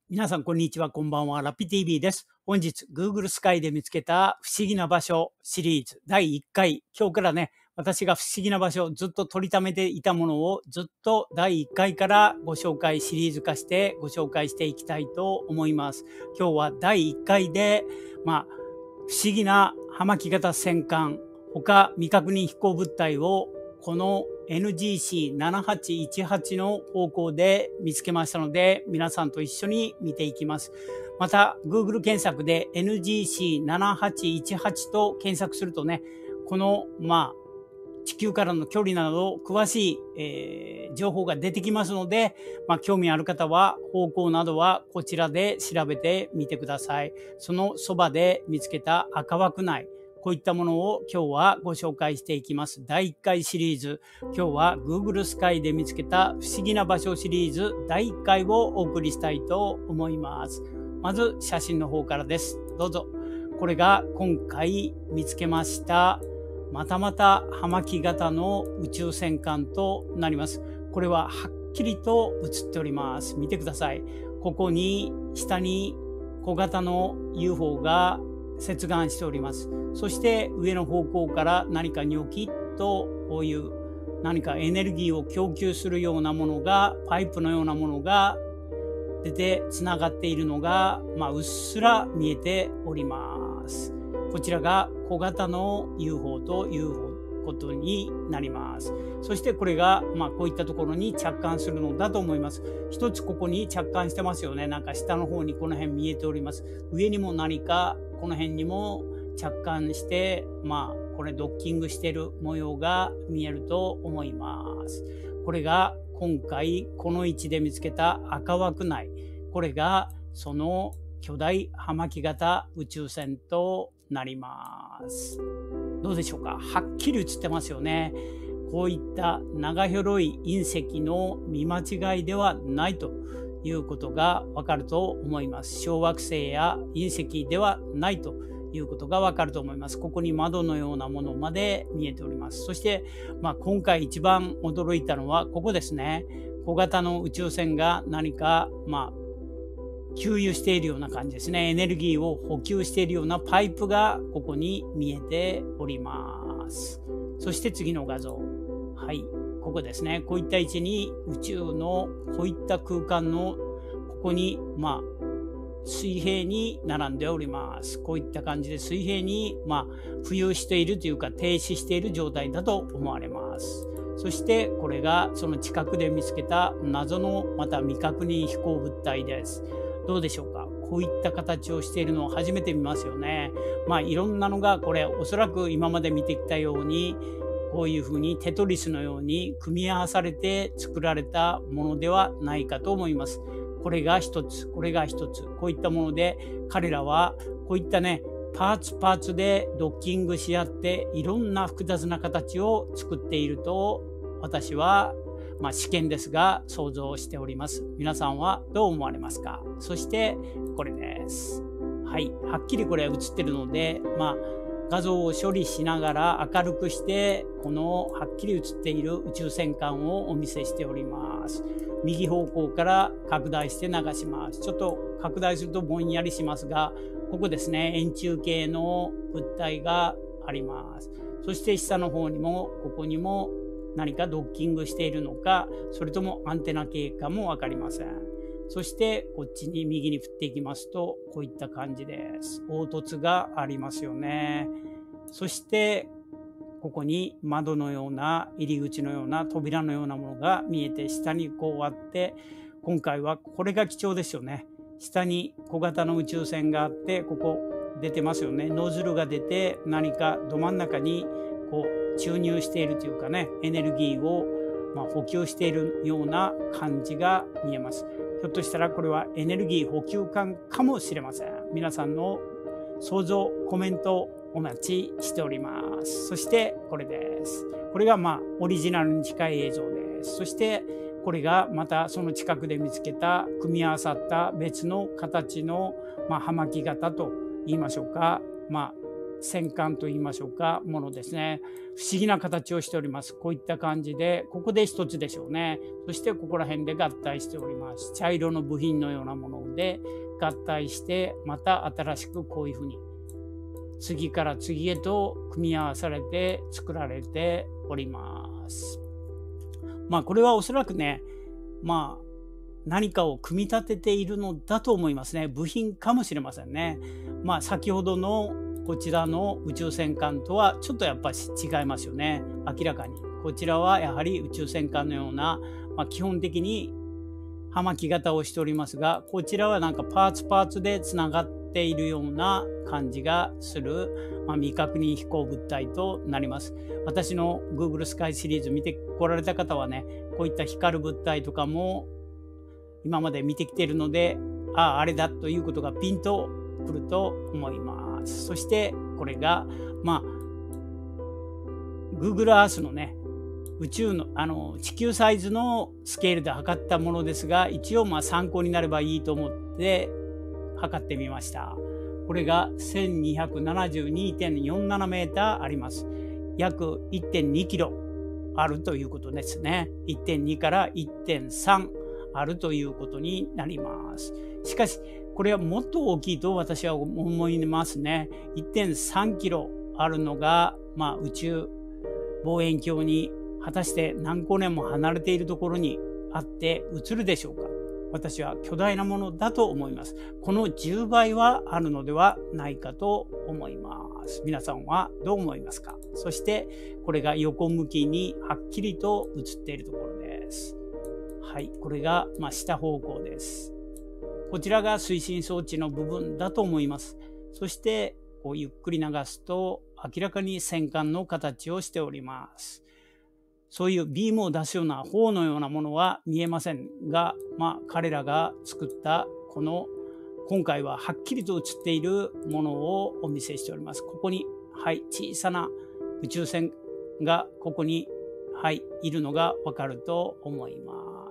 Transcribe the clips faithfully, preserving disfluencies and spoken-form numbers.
皆さん、こんにちは。こんばんは。ラピ ティーブイ です。本日、Google スカイで見つけた不思議な場所シリーズだいいっかい。今日からね、私が不思議な場所、ずっと取りためていたものをずっとだいいっかいからご紹介、シリーズ化してご紹介していきたいと思います。今日はだいいっかいで、まあ、不思議な葉巻型戦艦、他未確認飛行物体をこの エヌジーシーななはちいちはち の方向で見つけましたので、皆さんと一緒に見ていきます。また、Google 検索で エヌジーシーななはちいちはち と検索するとね、この、まあ、地球からの距離など詳しい、えー、情報が出てきますので、まあ、興味ある方は方向などはこちらで調べてみてください。そのそばで見つけた赤枠内、こういったものを今日はご紹介していきます。だいいっかいシリーズ。今日は Google スカイで見つけた不思議な場所シリーズだいいっかいをお送りしたいと思います。まず写真の方からです。どうぞ。これが今回見つけましたまたまた葉巻型の宇宙戦艦となります。これははっきりと映っております。見てください。ここに下に小型の ユーフォー が接岸しております。そして上の方向から何かニョキッとこういう何かエネルギーを供給するようなものが、パイプのようなものが出てつながっているのが、まあ、うっすら見えております。こちらが小型の ユーフォー ということになります。そしてこれが、まあ、こういったところに着艦するのだと思います。一つここに着艦してますよね。なんか下の方にこの辺見えております。上にも何かこの辺にも着艦して、まあ、これドッキングしている模様が見えると思います。これが今回この位置で見つけた赤枠内。これがその巨大葉巻型宇宙船となります。どうでしょうか。はっきり映ってますよね。こういった長広い隕石の見間違いではないということがわかると思います。小惑星や隕石ではないということがわかると思います。ここに窓のようなものまで見えております。そして、まあ、今回一番驚いたのはここですね。小型の宇宙船が何か、まあ、給油しているような感じですね。エネルギーを補給しているようなパイプがここに見えております。そして次の画像。はい。ここですね。こういった位置に宇宙のこういった空間のここに、まあ、水平に並んでおります。こういった感じで水平に、まあ、浮遊しているというか停止している状態だと思われます。そしてこれがその近くで見つけた謎のまた未確認飛行物体です。どうでしょうか。こういった形をしているのを初めて見ますよね。まあいろんなのがこれおそらく今まで見てきたようにこういうふうにテトリスのように組み合わされて作られたものではないかと思います。これが一つ、これが一つ、こういったもので彼らはこういったねパーツパーツでドッキングし合っていろんな複雑な形を作っていると私はまあ試験ですが想像しております。皆さんはどう思われますか。そしてこれです。はい、はっきりこれ映ってるので、まあ画像を処理しながら明るくしてこのはっきり映っている宇宙戦艦をお見せしております。右方向から拡大して流します。ちょっと拡大するとぼんやりしますが、ここですね、円柱形の物体があります。そして下の方にもここにも何かドッキングしているのか、それともアンテナ系かもわかりません。そしてこっちに右に振っていきますとこういった感じです。凹凸がありますよね。そしてここに窓のような入り口のような扉のようなものが見えて下にこうあって、今回はこれが貴重ですよね。下に小型の宇宙船があってここ出てますよね。ノズルが出て何かど真ん中にこう注入しているというかね、エネルギーをまあ補給しているような感じが見えます。ひょっとしたらこれはエネルギー補給艦かもしれません。皆さんの想像、コメントお待ちしております。そしてこれです。これがまあオリジナルに近い映像です。そしてこれがまたその近くで見つけた組み合わさった別の形のまあ葉巻型と言いましょうか。まあ戦艦といいましょうか、ものですね。不思議な形をしております。こういった感じで、ここで一つでしょうね。そしてここら辺で合体しております。茶色の部品のようなもので合体して、また新しくこういうふうに次から次へと組み合わされて作られております。まあこれはおそらくね、まあ何かを組み立てているのだと思いますね。部品かもしれませんね。まあ先ほどのこちらの宇宙戦艦とはちょっとやっぱり違いますよね。明らかに。こちらはやはり宇宙戦艦のような、まあ、基本的に葉巻型をしておりますが、こちらはなんかパーツパーツでつながっているような感じがする、まあ、未確認飛行物体となります。私の Google スカイシリーズ見てこられた方はね、こういった光る物体とかも今まで見てきているので、ああ、あれだということがピンとくると思います。そしてこれが、まあ、Google Earth のね、宇宙の、あの、地球サイズのスケールで測ったものですが、一応まあ参考になればいいと思って測ってみました。これが せんにひゃくななじゅうにてんよんなな メーターあります。約 いってんにキロあるということですね。いってんに から いってんさんあるということになります。しかし、これはもっと大きいと私は思いますね。いってんさんキロあるのが、まあ、宇宙望遠鏡に果たして何光年も離れているところにあって映るでしょうか。私は巨大なものだと思います。このじゅうばいはあるのではないかと思います。皆さんはどう思いますか？そしてこれが横向きにはっきりと映っているところです。はい、これがまあ下方向です。こちらが推進装置の部分だと思います。そしてこうゆっくり流すと明らかに戦艦の形をしております。そういうビームを出すような砲のようなものは見えませんが、まあ彼らが作ったこの今回ははっきりと映っているものをお見せしております。ここに、はい、小さな宇宙船がここに、はい、いるのがわかると思います。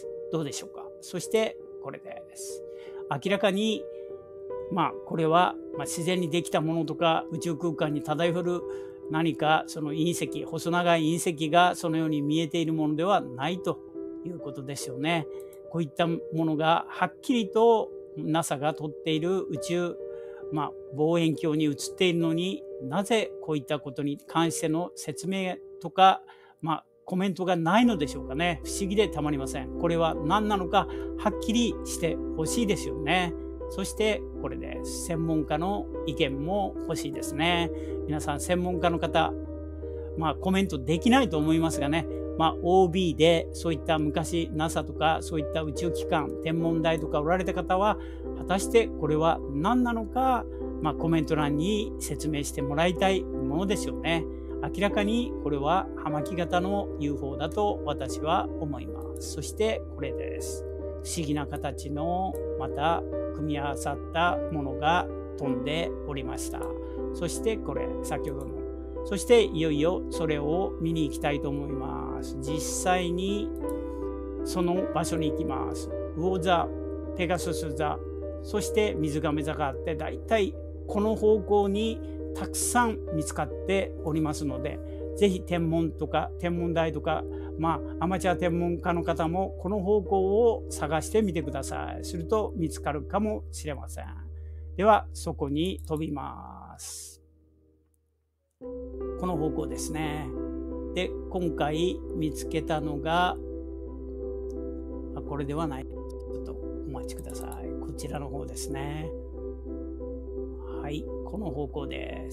どうでしょうか。そしてこれです。明らかにまあこれはまあ自然にできたものとか宇宙空間に漂う何かその隕石、細長い隕石がそのように見えているものではないということですよね。こういったものがはっきりと ナサ が撮っている宇宙、まあ、望遠鏡に映っているのになぜこういったことに関しての説明とか、まあ、コメントがないのでしょうかね。不思議でたまりません。これは何なのかはっきりしてほしいですよね。そしてこれです。専門家の意見も欲しいですね。皆さん専門家の方、まあコメントできないと思いますがね、まあ オービー でそういった昔 ナサ とかそういった宇宙機関、天文台とかおられた方は、果たしてこれは何なのか、まあコメント欄に説明してもらいたいものですよね。明らかにこれは葉巻型の ユーフォー だと私は思います。そしてこれです。不思議な形のまた組み合わさったものが飛んでおりました。そしてこれ先ほどの。そしていよいよそれを見に行きたいと思います。実際にその場所に行きます。魚座、ペガスス座、そして水亀座があって、だいたいこの方向にたくさん見つかっておりますので、ぜひ天文とか天文台とか、まあアマチュア天文家の方もこの方向を探してみてください。すると見つかるかもしれません。ではそこに飛びます。この方向ですね。で、今回見つけたのが、あ、これではない。ちょっとお待ちください。こちらの方ですね。はい、この方向です。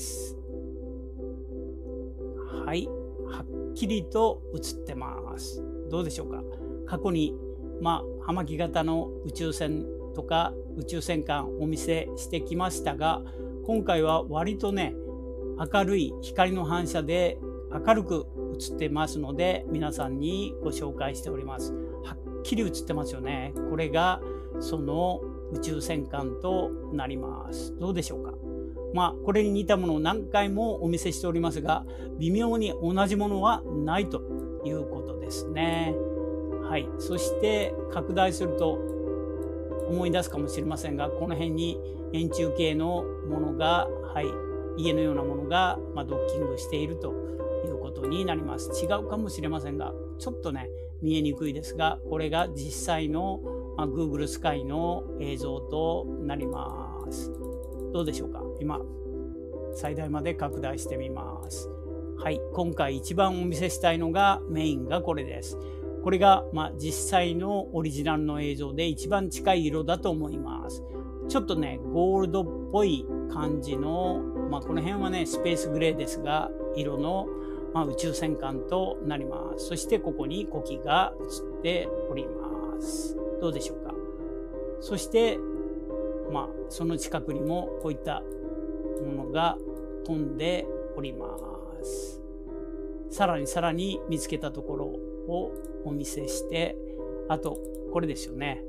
はい、はっきりと映ってます。どうでしょうか。過去に、まあ、葉巻型の宇宙船とか宇宙戦艦お見せしてきましたが、今回は割とね、明るい光の反射で明るく映ってますので、皆さんにご紹介しております。はっきり映ってますよね。これがその宇宙戦艦となります。どうでしょうか。まあこれに似たものを何回もお見せしておりますが、微妙に同じものはないということですね。はい。そして拡大すると思い出すかもしれませんが、この辺に円柱形のものが、はい、 家のようなものが、まあ、ドッキングしているということになります。違うかもしれませんが、ちょっとね見えにくいですが、これが実際の、まあ、Google スカイの映像となります。どうでしょうか。今最大まで拡大してみます。はい、今回一番お見せしたいのがメインがこれです。これが、まあ、実際のオリジナルの映像で一番近い色だと思います。ちょっとねゴールドっぽい感じの、まあ、この辺はねスペースグレーですが色の、まあ、宇宙戦艦となります。そしてここに国旗が映っております。どうでしょうか。そしてまあその近くにもこういったものが飛んでおります。さらにさらに見つけたところをお見せして、あとこれですよね。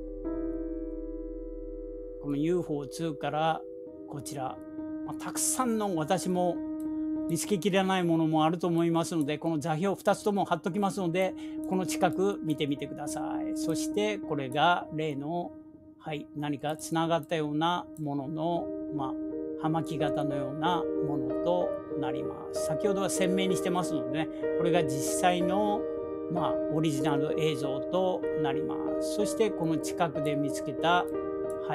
この ユーフォーツー からこちら、まあ、たくさんの私も見つけきれないものもあると思いますので、この座標ふたつとも貼っときますので、この近く見てみてください。そしてこれが例の、はい、何かつながったようなものの、まあ、葉巻型のようなものとなります。先ほどは鮮明にしてますのでね、これが実際の、まあ、オリジナル映像となります。そしてこの近くで見つけた、はい、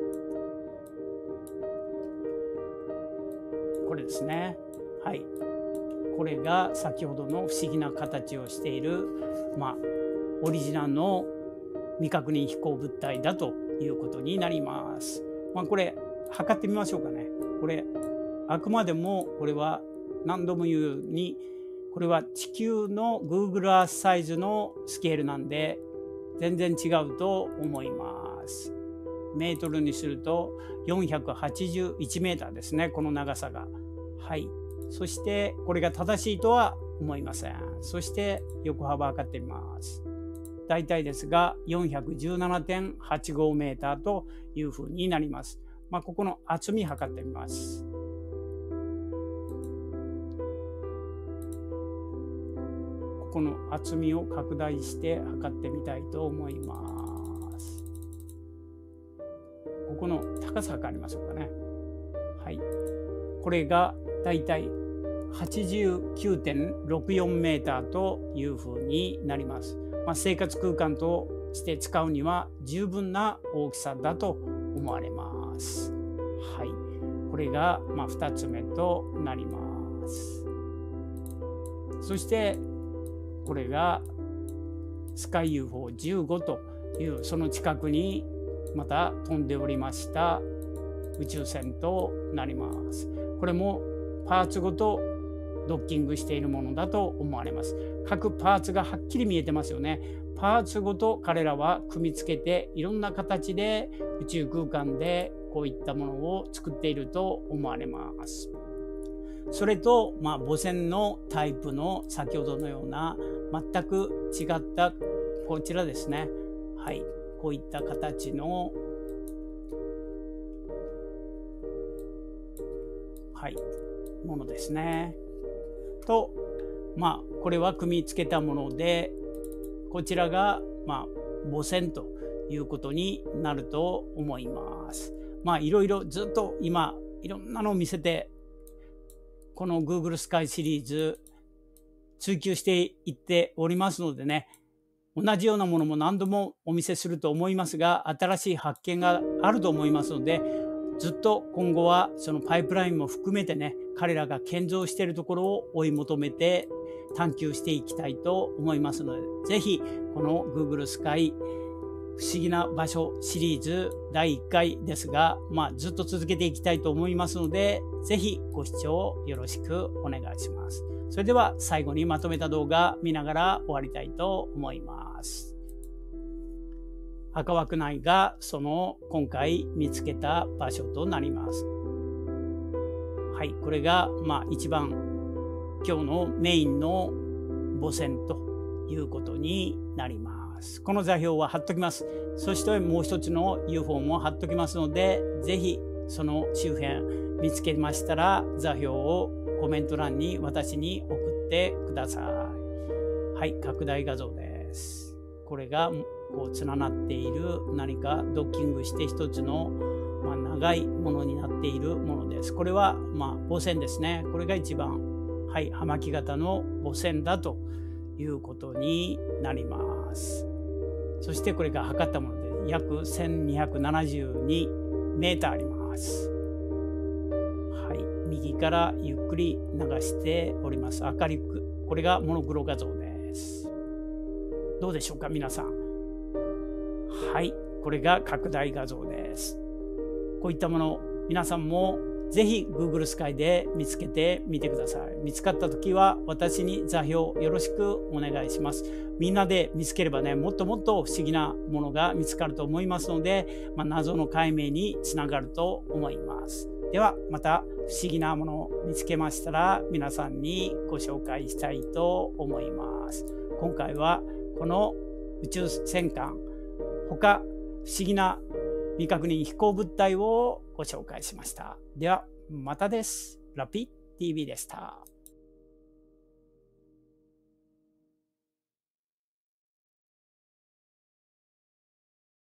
これですね。はい、これが先ほどの不思議な形をしている、まあ、オリジナルの未確認飛行物体だということになります。まあ、これ測ってみましょうかね。これあくまでもこれは何度も言うように、これは地球の Google Earth サイズのスケールなんで全然違うと思います。メートルにするとよんひゃくはちじゅういちメーターですね、この長さが。はい。そしてこれが正しいとは思いません。そして横幅測ってみます。大体ですが よんひゃくじゅうななてんはちごメーターというふうになります。まあ、ここの厚み測ってみます。ここの厚みを拡大して測ってみたいと思います。ここの高さ測りましょうかね。はい。これがだいたい はちじゅうきゅうてんろくよんメーターというふうになります。まあ、生活空間として使うには十分な大きさだと思われます。はい。これがまあふたつめとなります。そしてこれがスカイ ユーフォーじゅうご というその近くにまた飛んでおりました宇宙船となります。これもパーツごとドッキングしているものだと思われます。各パーツがはっきり見えてますよね。パーツごと彼らは組み付けていろんな形で宇宙空間でこういったものを作っていると思われます。それと、まあ、母船のタイプの先ほどのような全く違ったこちらですね。はい、こういった形の、はい、ものですね。と、まあ、これは組み付けたもので、こちらが、まあ、母船ということになると思います。まあ、いろいろずっと今、いろんなのを見せて、この Google スカイシリーズ追求していっておりますのでね、同じようなものも何度もお見せすると思いますが、新しい発見があると思いますので、ずっと今後はそのパイプラインも含めてね、彼らが建造しているところを追い求めて探求していきたいと思いますので、ぜひこの Google スカイ不思議な場所シリーズだいいっかいですが、まあ、ずっと続けていきたいと思いますので、ぜひご視聴よろしくお願いします。それでは最後にまとめた動画見ながら終わりたいと思います。赤枠内がその今回見つけた場所となります。はい、これがまあ一番今日のメインの母船ということになります。この座標は貼っときます。そしてもう一つの ユーフォー も貼っときますので、ぜひその周辺見つけましたら座標をコメント欄に私に送ってください。はい、拡大画像です。これがこう連なっている何かドッキングして一つの、まあ、 長いものになっているものです。これはまあ母船ですね。これが一番、はい、葉巻型の母船だということになります。そしてこれが測ったもので約せんにひゃくななじゅうにメーターあります。はい、右からゆっくり流しております。明るく、これがモノクロ画像です。どうでしょうか皆さん。はい、これが拡大画像です。こういったもの皆さんもぜひ Google スカイで見つけてみてください。見つかった時は私に座標よろしくお願いします。みんなで見つければね、もっともっと不思議なものが見つかると思いますので、まあ、謎の解明につながると思います。ではまた不思議なものを見つけましたら皆さんにご紹介したいと思います。今回はこの宇宙戦艦他不思議な未確認飛行物体をご紹介しました。ではまたです。ラピ ティーブイ でした。